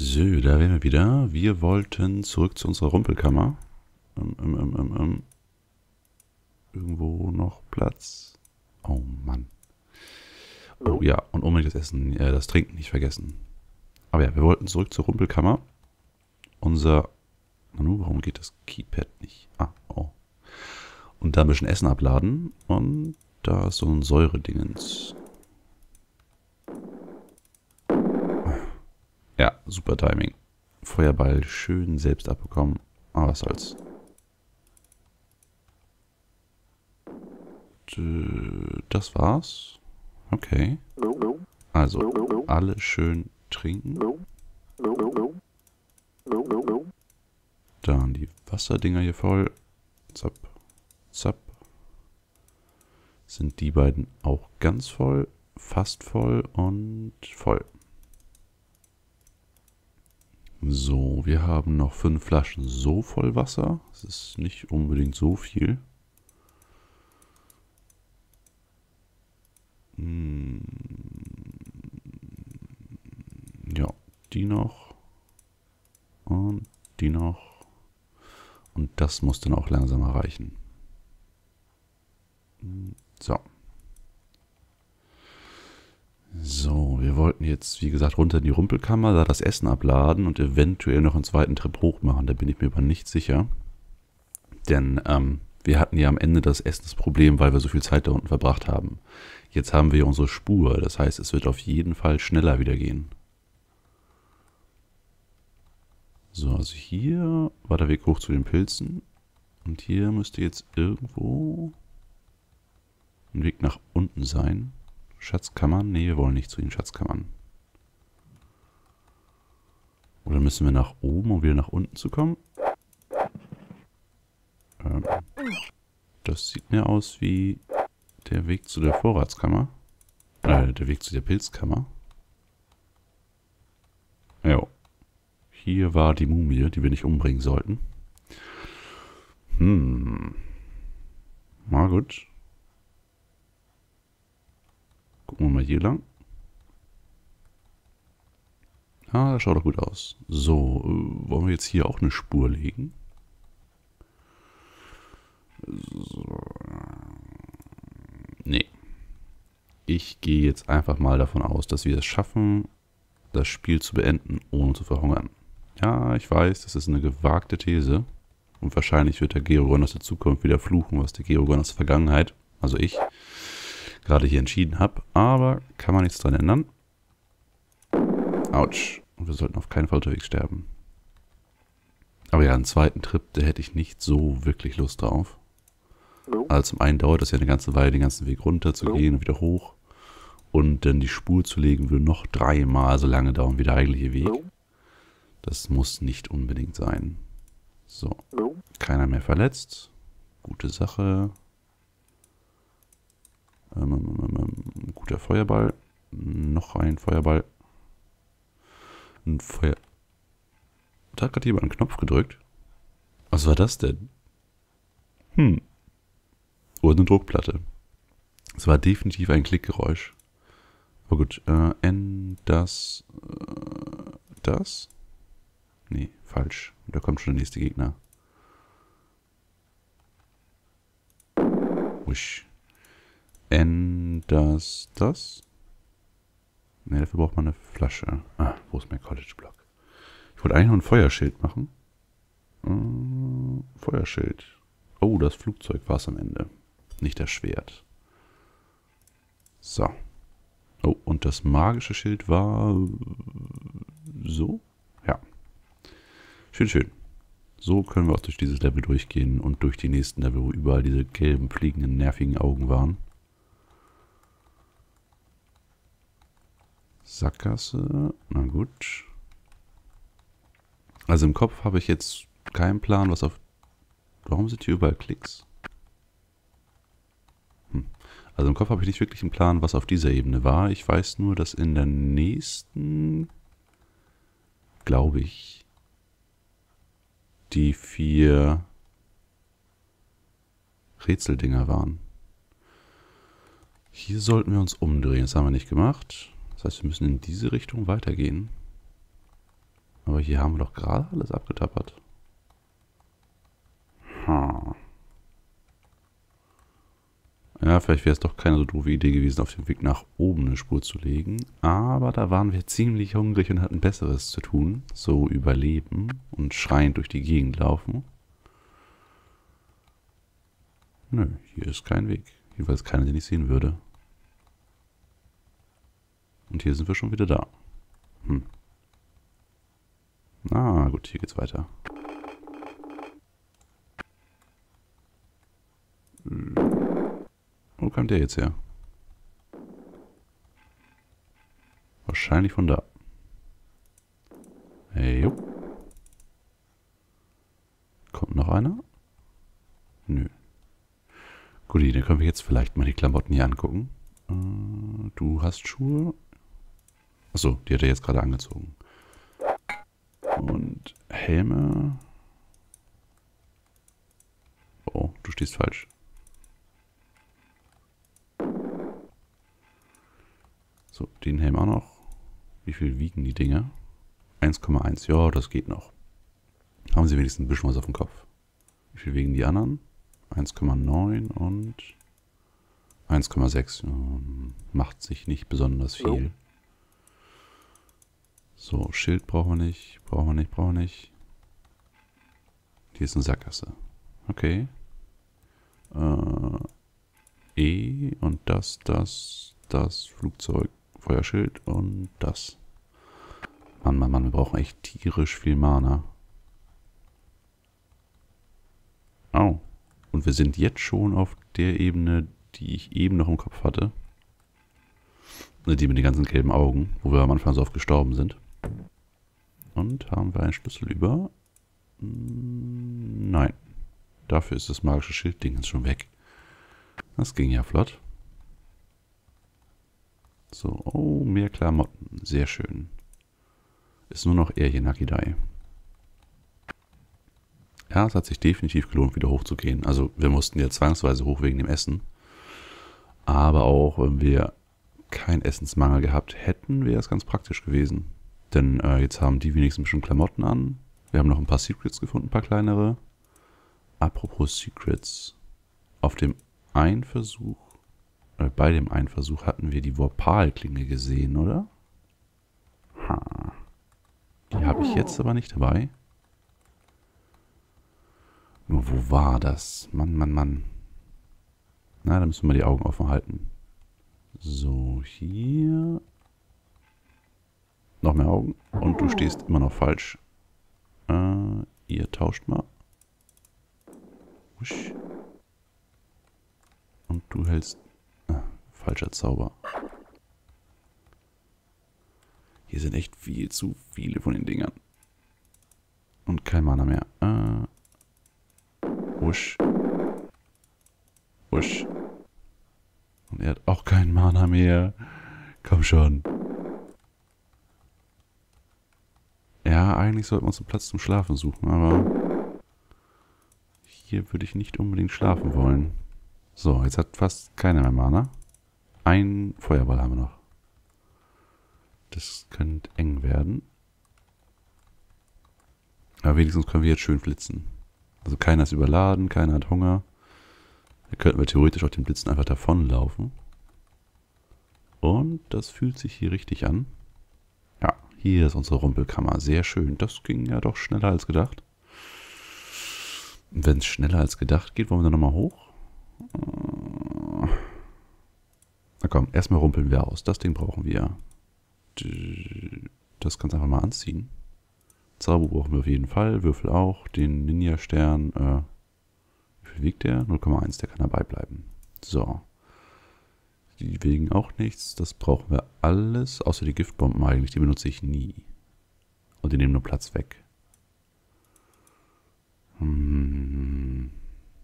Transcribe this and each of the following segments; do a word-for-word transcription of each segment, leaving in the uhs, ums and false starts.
So, da wären wir wieder. Wir wollten zurück zu unserer Rumpelkammer. Ähm, ähm, ähm, ähm, ähm. Irgendwo noch Platz. Oh Mann. Oh ja, und unbedingt das Essen, äh, das Trinken nicht vergessen. Aber ja, wir wollten zurück zur Rumpelkammer. Unser... Nanu, warum geht das Keypad nicht? Ah, oh. Und da ein bisschen Essen abladen. Und da ist so ein Säuredingens. Ja, super Timing. Feuerball schön selbst abbekommen. Aber was soll's. Das war's. Okay. Also, alle schön trinken. Dann die Wasserdinger hier voll. Zapp, zapp. Sind die beiden auch ganz voll, fast voll und voll. So, wir haben noch fünf Flaschen so voll Wasser. Das ist nicht unbedingt so viel. Hm. Ja, die noch. Und die noch. Und das muss dann auch langsam erreichen. So. So, wir wollten jetzt, wie gesagt, runter in die Rumpelkammer, da das Essen abladen und eventuell noch einen zweiten Trip hoch machen. Da bin ich mir aber nicht sicher. Denn ähm, wir hatten ja am Ende das Essensproblem, weil wir so viel Zeit da unten verbracht haben. Jetzt haben wir unsere Spur, das heißt, es wird auf jeden Fall schneller wieder gehen. So, also hier war der Weg hoch zu den Pilzen. Und hier müsste jetzt irgendwo ein Weg nach unten sein. Schatzkammern? Nee, wir wollen nicht zu den Schatzkammern. Oder müssen wir nach oben, um wieder nach unten zu kommen? Ähm, das sieht mir aus wie der Weg zu der Vorratskammer. Äh, der Weg zu der Pilzkammer. Jo. Hier war die Mumie, die wir nicht umbringen sollten. Hm. Na gut. Gucken wir mal hier lang. Ah, das schaut doch gut aus. So, äh, wollen wir jetzt hier auch eine Spur legen? So. Nee. Ich gehe jetzt einfach mal davon aus, dass wir es schaffen, das Spiel zu beenden, ohne zu verhungern. Ja, ich weiß, das ist eine gewagte These. Und wahrscheinlich wird der Geogon aus der Zukunft wieder fluchen, was der Geogon aus der Vergangenheit, also ich, gerade hier entschieden habe. Aber kann man nichts dran ändern. Autsch. Und wir sollten auf keinen Fall unterwegs sterben. Aber ja, einen zweiten Trip, da hätte ich nicht so wirklich Lust drauf. Also zum einen dauert das ja eine ganze Weile, den ganzen Weg runter zu gehen und wieder hoch. Und dann die Spur zu legen, würde noch dreimal so lange dauern wie der eigentliche Weg. Das muss nicht unbedingt sein. So, keiner mehr verletzt. Gute Sache. Ähm, ähm, ähm, guter Feuerball. Noch ein Feuerball. Ein Feuer... Da hat gerade jemand einen Knopf gedrückt. Was war das denn? Hm. Oder eine Druckplatte. Es war definitiv ein Klickgeräusch. Aber gut, äh, N, das, äh, das? Nee, falsch. Da kommt schon der nächste Gegner. Wisch. N, das, das? Ne, dafür braucht man eine Flasche. Ah, wo ist mein College-Block? Ich wollte eigentlich nur ein Feuerschild machen. Äh, Feuerschild. Oh, das Flugzeug war es am Ende. Nicht das Schwert. So. Oh, und das magische Schild war... so? Ja. Schön, schön. So können wir auch durch dieses Level durchgehen und durch die nächsten Level, wo überall diese gelben, fliegenden, nervigen Augen waren. Sackgasse. Na gut. Also im Kopf habe ich jetzt keinen Plan, was auf... Warum sind hier überall Klicks? Hm. Also im Kopf habe ich nicht wirklich einen Plan, was auf dieser Ebene war. Ich weiß nur, dass in der nächsten, glaube ich, die vier Rätseldinger waren. Hier sollten wir uns umdrehen. Das haben wir nicht gemacht. Das heißt, wir müssen in diese Richtung weitergehen. Aber hier haben wir doch gerade alles abgetappert. Hm. Ja, vielleicht wäre es doch keine so doofe Idee gewesen, auf dem Weg nach oben eine Spur zu legen. Aber da waren wir ziemlich hungrig und hatten Besseres zu tun. So überleben und schreiend durch die Gegend laufen. Nö, hier ist kein Weg. Jedenfalls keiner, den ich sehen würde. Und hier sind wir schon wieder da. Hm. Na gut, hier geht's weiter. Wo kam der jetzt her? Wahrscheinlich von da. Hey, jo. Kommt noch einer? Nö. Gut, dann können wir jetzt vielleicht mal die Klamotten hier angucken. Äh, du hast Schuhe. Achso, die hat er jetzt gerade angezogen. Und Helme. Oh, du stehst falsch. So, den Helm auch noch. Wie viel wiegen die Dinger? eins Komma eins. Ja, das geht noch. Haben sie wenigstens ein bisschen was auf dem Kopf. Wie viel wiegen die anderen? eins Komma neun und eins Komma sechs. Ähm, macht sich nicht besonders viel. So, Schild brauchen wir nicht. Brauchen wir nicht, brauchen wir nicht. Hier ist eine Sackgasse. Okay. Äh, E und das, das, das Flugzeug, Feuerschild und das. Mann, Mann, Mann, wir brauchen echt tierisch viel Mana. Oh. Und wir sind jetzt schon auf der Ebene, die ich eben noch im Kopf hatte. Die mit den ganzen gelben Augen, wo wir am Anfang so oft gestorben sind. Und haben wir einen Schlüssel über? Nein. Dafür ist das magische Schildding jetzt schon weg. Das ging ja flott. So, oh, mehr Klamotten. Sehr schön. Ist nur noch er hier, Nakidai. Ja, es hat sich definitiv gelohnt, wieder hochzugehen. Also wir mussten ja zwangsweise hoch wegen dem Essen. Aber auch wenn wir keinen Essensmangel gehabt hätten, wäre es ganz praktisch gewesen. Denn äh, jetzt haben die wenigstens schon Klamotten an. Wir haben noch ein paar Secrets gefunden, ein paar kleinere. Apropos Secrets. Auf dem einen Versuch, äh, bei dem einen Versuch hatten wir die Vorpal-Klinge gesehen, oder? Ha. Die habe ich jetzt aber nicht dabei. Nur wo war das? Mann, Mann, Mann. Na, da müssen wir die Augen offen halten. So, hier. Noch mehr Augen. Und du stehst immer noch falsch. Äh, ihr tauscht mal. Wusch. Und du hältst... Ah, falscher Zauber. Hier sind echt viel zu viele von den Dingern. Und kein Mana mehr. Äh... Wusch. Wusch. Und er hat auch keinen Mana mehr. Komm schon. Ja, eigentlich sollten wir uns einen Platz zum Schlafen suchen, aber hier würde ich nicht unbedingt schlafen wollen. So, jetzt hat fast keiner mehr Mana. Ein Feuerball haben wir noch. Das könnte eng werden. Aber wenigstens können wir jetzt schön flitzen. Also keiner ist überladen, keiner hat Hunger. Da könnten wir theoretisch auf den Blitzen einfach davonlaufen. Und das fühlt sich hier richtig an. Ja, hier ist unsere Rumpelkammer. Sehr schön. Das ging ja doch schneller als gedacht. Und wenn es schneller als gedacht geht, wollen wir dann nochmal hoch? Na komm, erstmal rumpeln wir aus. Das Ding brauchen wir. Das kannst du einfach mal anziehen. Zauber brauchen wir auf jeden Fall. Würfel auch. Den Ninja-Stern. Äh, wie viel wiegt der? null Komma eins. Der kann dabei bleiben. So. Die wiegen auch nichts. Das brauchen wir alles. Außer die Giftbomben eigentlich. Die benutze ich nie. Und die nehmen nur Platz weg. Hm.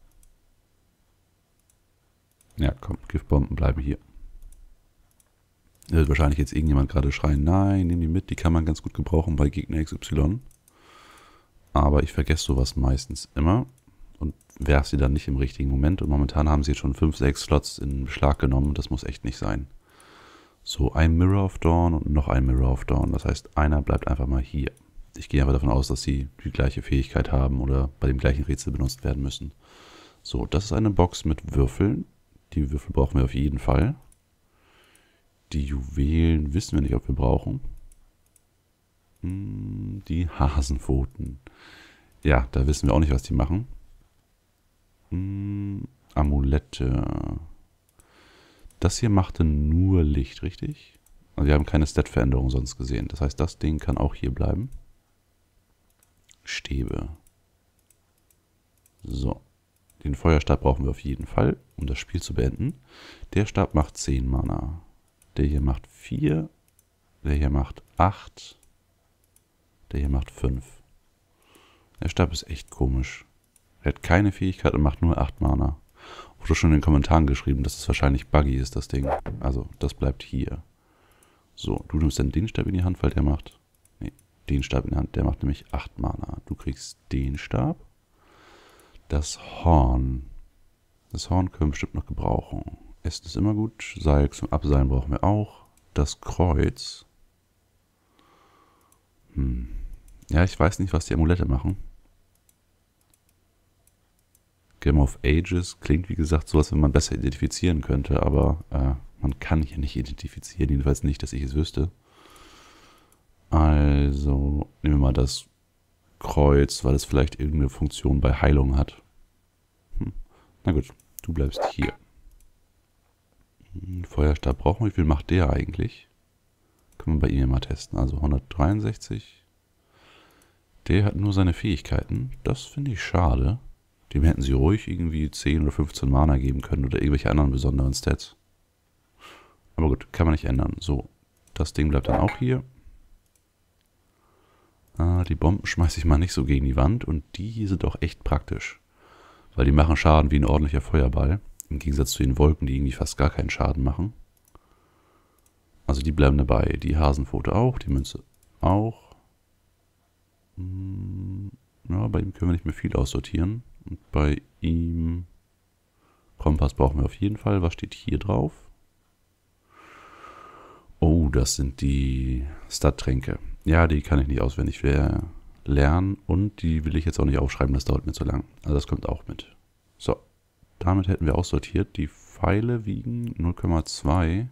Ja, komm. Giftbomben bleiben hier. Da wird wahrscheinlich jetzt irgendjemand gerade schreien, nein, nimm die mit, die kann man ganz gut gebrauchen bei Gegner X Y. Aber ich vergesse sowas meistens immer und werfe sie dann nicht im richtigen Moment. Und momentan haben sie jetzt schon fünf, sechs Slots in Beschlag genommen. Das muss echt nicht sein. So, ein Mirror of Dawn und noch ein Mirror of Dawn. Das heißt, einer bleibt einfach mal hier. Ich gehe aber davon aus, dass sie die gleiche Fähigkeit haben oder bei dem gleichen Rätsel benutzt werden müssen. So, das ist eine Box mit Würfeln. Die Würfel brauchen wir auf jeden Fall. Die Juwelen wissen wir nicht, ob wir brauchen. Hm, die Hasenpfoten. Ja, da wissen wir auch nicht, was die machen. Hm, Amulette. Das hier machte nur Licht, richtig? Also wir haben keine Stat-Veränderung sonst gesehen. Das heißt, das Ding kann auch hier bleiben. Stäbe. So. Den Feuerstab brauchen wir auf jeden Fall, um das Spiel zu beenden. Der Stab macht zehn Mana. Der hier macht vier. Der hier macht acht. Der hier macht fünf. Der Stab ist echt komisch. Er hat keine Fähigkeit und macht nur acht Mana. Wurde schon in den Kommentaren geschrieben, dass es wahrscheinlich buggy ist, das Ding. Also, das bleibt hier. So, du nimmst dann den Stab in die Hand, weil der macht... Nee, den Stab in die Hand, der macht nämlich acht Mana. Du kriegst den Stab. Das Horn. Das Horn können wir bestimmt noch gebrauchen. Essen ist immer gut. Seil zum Abseilen brauchen wir auch. Das Kreuz. Hm. Ja, ich weiß nicht, was die Amulette machen. Game of Ages klingt, wie gesagt, so, als wenn man besser identifizieren könnte, aber äh, man kann hier nicht identifizieren, jedenfalls nicht, dass ich es wüsste. Also nehmen wir mal das Kreuz, weil es vielleicht irgendeine Funktion bei Heilung hat. Hm. Na gut, du bleibst hier. Feuerstab brauchen wir. Wie viel macht der eigentlich? Können wir bei ihm mal testen. Also hundertdreiundsechzig. Der hat nur seine Fähigkeiten. Das finde ich schade. Dem hätten sie ruhig irgendwie zehn oder fünfzehn Mana geben können oder irgendwelche anderen besonderen Stats. Aber gut, kann man nicht ändern. So, das Ding bleibt dann auch hier. Ah, die Bomben schmeiße ich mal nicht so gegen die Wand und die hier sind auch echt praktisch. Weil die machen Schaden wie ein ordentlicher Feuerball. Im Gegensatz zu den Wolken, die irgendwie fast gar keinen Schaden machen. Also die bleiben dabei. Die Hasenpfote auch, die Münze auch. Ja, bei ihm können wir nicht mehr viel aussortieren. Und bei ihm... Kompass brauchen wir auf jeden Fall. Was steht hier drauf? Oh, das sind die Stat-Tränke. Ja, die kann ich nicht auswendig lernen. Und die will ich jetzt auch nicht aufschreiben, das dauert mir zu lang. Also das kommt auch mit. So, damit hätten wir aussortiert. Die Pfeile wiegen null Komma zwei.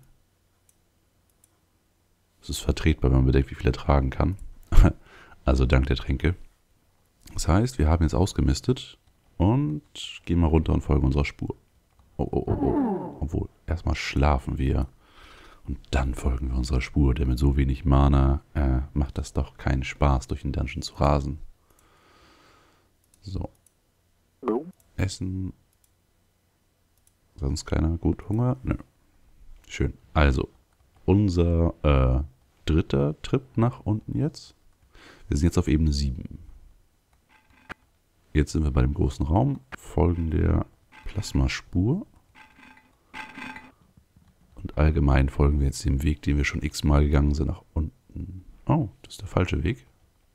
Das ist vertretbar, wenn man bedenkt, wie viel er tragen kann. Also dank der Tränke. Das heißt, wir haben jetzt ausgemistet und gehen mal runter und folgen unserer Spur. Oh, oh, oh, oh. Obwohl, erstmal schlafen wir und dann folgen wir unserer Spur, denn mit so wenig Mana äh, macht das doch keinen Spaß, durch den Dungeon zu rasen. So. Essen. Sonst keiner gut Hunger? Nö. Schön. Also, unser äh, dritter Trip nach unten jetzt. Wir sind jetzt auf Ebene sieben. Jetzt sind wir bei dem großen Raum, folgen der Plasmaspur. Und allgemein folgen wir jetzt dem Weg, den wir schon x-mal gegangen sind, nach unten. Oh, das ist der falsche Weg.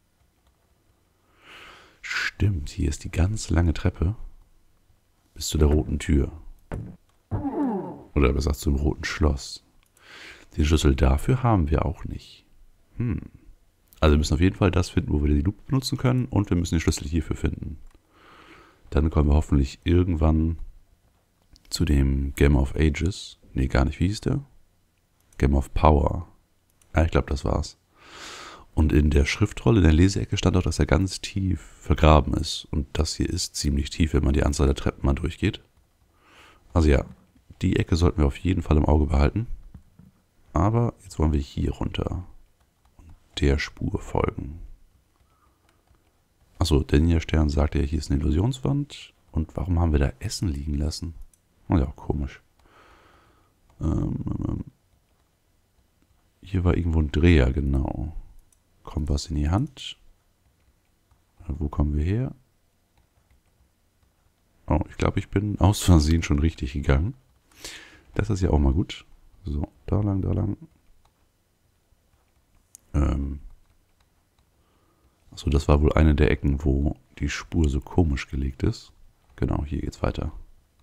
Stimmt, hier ist die ganz lange Treppe bis zu der roten Tür. Oder besser gesagt zum roten Schloss. Den Schlüssel dafür haben wir auch nicht. Hm. Also wir müssen auf jeden Fall das finden, wo wir die Lupe benutzen können und wir müssen den Schlüssel hierfür finden. Dann kommen wir hoffentlich irgendwann zu dem Game of Ages. Nee, gar nicht. Wie hieß der? Game of Power. Ja, ich glaube, das war's. Und in der Schriftrolle, in der Leseecke stand auch, dass er ganz tief vergraben ist. Und das hier ist ziemlich tief, wenn man die Anzahl der Treppen mal durchgeht. Also ja, die Ecke sollten wir auf jeden Fall im Auge behalten. Aber jetzt wollen wir hier runter und der Spur folgen. Achso, der Ninja-Stern sagt ja, hier ist eine Illusionswand. Und warum haben wir da Essen liegen lassen? Oh ja, komisch. Ähm, ähm, hier war irgendwo ein Dreher, genau. Kompass in die Hand. Wo kommen wir her? Oh, ich glaube, ich bin aus Versehen schon richtig gegangen. Das ist ja auch mal gut. So, da lang, da lang. Ähm. Achso, das war wohl eine der Ecken, wo die Spur so komisch gelegt ist. Genau, hier geht's weiter.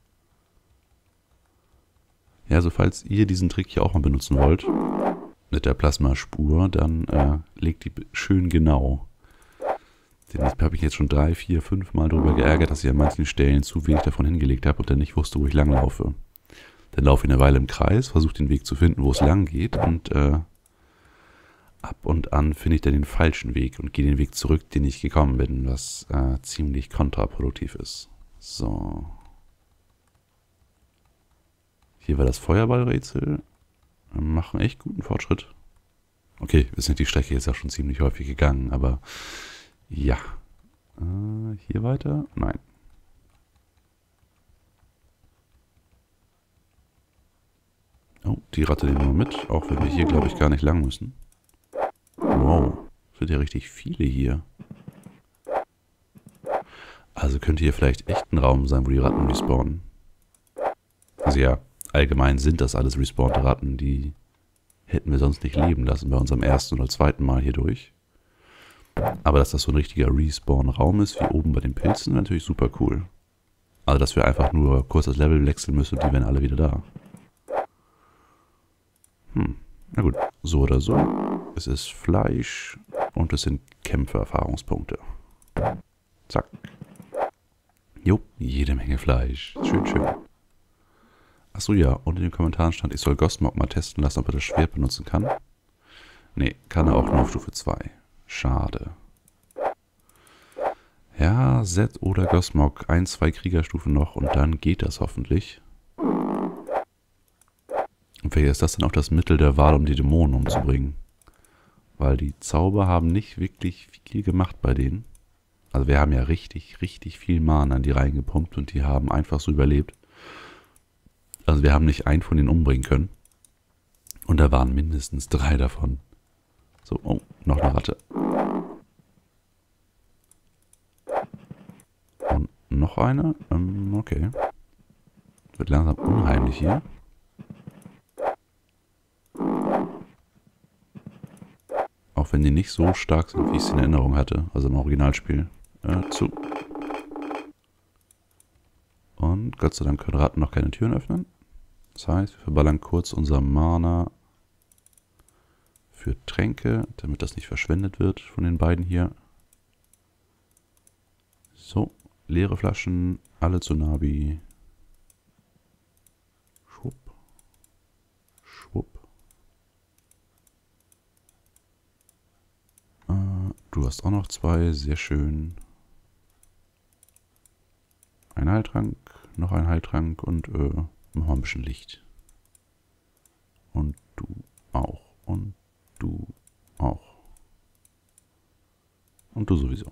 Ja, also falls ihr diesen Trick hier auch mal benutzen wollt, mit der Plasmaspur, dann äh, legt die schön genau. Den habe ich jetzt schon drei, vier, fünf Mal drüber geärgert, dass ich an manchen Stellen zu wenig davon hingelegt habe und dann nicht wusste, wo ich langlaufe. Dann laufe ich eine Weile im Kreis, versuche den Weg zu finden, wo es lang geht und äh, ab und an finde ich dann den falschen Weg und gehe den Weg zurück, den ich gekommen bin, was äh, ziemlich kontraproduktiv ist. So. Hier war das Feuerballrätsel. Wir machen echt guten Fortschritt. Okay, wir sind die Strecke jetzt auch schon ziemlich häufig gegangen, aber ja. Äh, hier weiter? Nein. Oh, die Ratte nehmen wir mit, auch wenn wir hier, glaube ich, gar nicht lang müssen. Wow, sind ja richtig viele hier. Also könnte hier vielleicht echt ein Raum sein, wo die Ratten respawnen. Also ja, allgemein sind das alles respawnte Ratten, die hätten wir sonst nicht leben lassen bei unserem ersten oder zweiten Mal hier durch. Aber dass das so ein richtiger Respawn-Raum ist, wie oben bei den Pilzen, wäre natürlich super cool. Also dass wir einfach nur kurz das Level wechseln müssen und die wären alle wieder da. Hm, na gut, so oder so. Es ist Fleisch und es sind Kämpfererfahrungspunkte. Zack. Jo, jede Menge Fleisch. Schön, schön. Achso, ja, und in den Kommentaren stand, ich soll Gosmog mal testen lassen, ob er das Schwert benutzen kann. Nee, kann er auch nur auf Stufe zwei. Schade. Ja, Zed oder Gosmog, ein, zwei Kriegerstufen noch und dann geht das hoffentlich. Und vielleicht ist das dann auch das Mittel der Wahl, um die Dämonen umzubringen. Weil die Zauber haben nicht wirklich viel gemacht bei denen. Also wir haben ja richtig, richtig viel Mana in die reingepumpt und die haben einfach so überlebt. Also wir haben nicht einen von denen umbringen können. Und da waren mindestens drei davon. So, oh, noch eine Ratte. Und noch eine? Ähm, okay. Wird langsam unheimlich hier. Auch wenn die nicht so stark sind, wie ich es in Erinnerung hatte. Also im Originalspiel. Äh, zu. Und Gott sei Dank können Ratten noch keine Türen öffnen. Das heißt, wir verballern kurz unser Mana für Tränke, damit das nicht verschwendet wird von den beiden hier. So, leere Flaschen, alle zu Nabi. Schwupp. Schwupp. Äh, du hast auch noch zwei, sehr schön. Ein Heiltrank, noch ein Heiltrank und äh, machen wir ein bisschen Licht. Und du auch. Und du auch. Und du sowieso.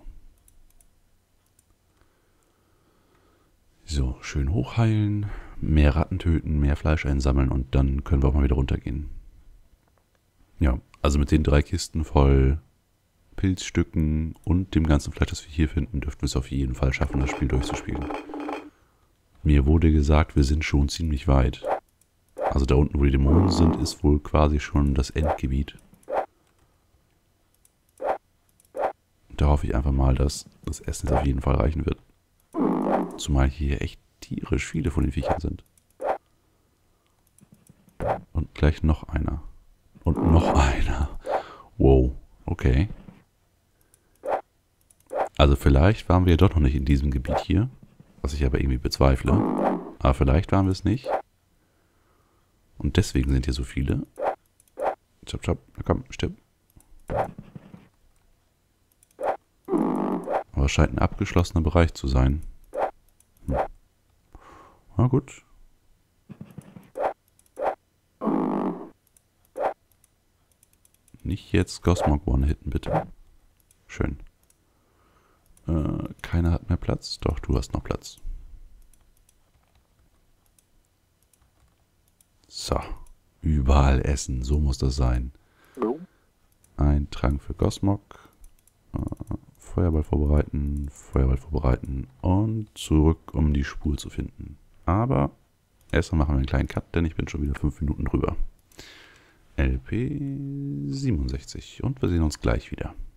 So, schön hochheilen, mehr Ratten töten, mehr Fleisch einsammeln und dann können wir auch mal wieder runtergehen. Ja, also mit den drei Kisten voll Pilzstücken und dem ganzen Fleisch, das wir hier finden, dürften wir es auf jeden Fall schaffen, das Spiel durchzuspielen. Mir wurde gesagt, wir sind schon ziemlich weit. Also da unten, wo die Dämonen sind, ist wohl quasi schon das Endgebiet. Da hoffe ich einfach mal, dass das Essen jetzt auf jeden Fall reichen wird. Zumal hier echt tierisch viele von den Viechern sind. Und gleich noch einer. Und noch einer. Wow, okay. Also vielleicht waren wir ja doch noch nicht in diesem Gebiet hier. Was ich aber irgendwie bezweifle. Aber vielleicht waren wir es nicht. Und deswegen sind hier so viele. Chop, chop. Na komm, stirb. Aber es scheint ein abgeschlossener Bereich zu sein. Hm. Na gut. Nicht jetzt Gosmog one-hitten, bitte. Schön. Äh, keiner hat mehr Platz. Doch, du hast noch Platz. So. Überall essen. So muss das sein. Ein Trank für Gosmog. Äh, Feuerball vorbereiten. Feuerball vorbereiten. Und zurück, um die Spur zu finden. Aber erstmal machen wir einen kleinen Cut, denn ich bin schon wieder fünf Minuten drüber. L P siebenundsechzig. Und wir sehen uns gleich wieder.